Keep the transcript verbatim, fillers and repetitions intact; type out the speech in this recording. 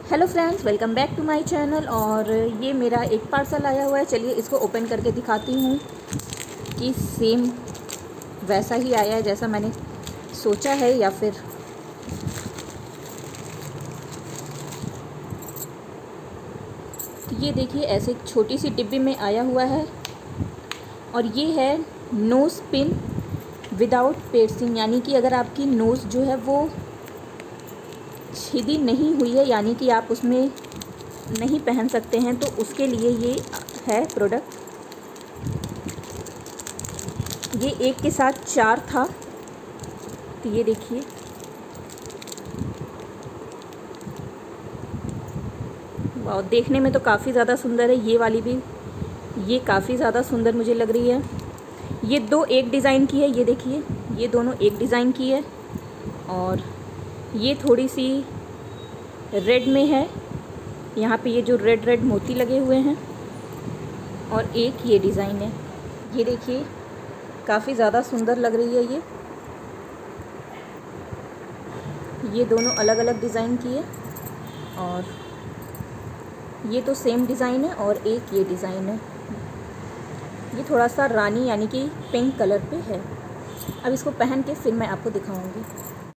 Hello friends, welcome back to my channel. और ये मेरा एक पार्सल आया हुआ है। चलिए इसको ओपन करके दिखाती हूँ कि सेम वैसा ही आया है जैसा मैंने सोचा है या फिर तो ये देखिए ऐसे एक छोटी सी डिब्बी में आया हुआ है। और ये है नोज़ पिन विदाउट पियर्सिंग, यानी कि अगर आपकी नोज़ जो है वो छिदी नहीं हुई है, यानी कि आप उसमें नहीं पहन सकते हैं, तो उसके लिए ये है प्रोडक्ट। ये एक के साथ चार था, तो ये देखिए वाह, देखने में तो काफ़ी ज़्यादा सुंदर है। ये वाली भी ये काफ़ी ज़्यादा सुंदर मुझे लग रही है। ये दो एक डिज़ाइन की है, ये देखिए ये दोनों एक डिज़ाइन की है। और ये थोड़ी सी रेड में है, यहाँ पे ये जो रेड रेड मोती लगे हुए हैं। और एक ये डिज़ाइन है, ये देखिए काफ़ी ज़्यादा सुंदर लग रही है। ये ये दोनों अलग अलग डिज़ाइन की है। और ये तो सेम डिज़ाइन है और एक ये डिज़ाइन है। ये थोड़ा सा रानी यानी कि पिंक कलर पे है। अब इसको पहन के फिर मैं आपको दिखाऊंगी।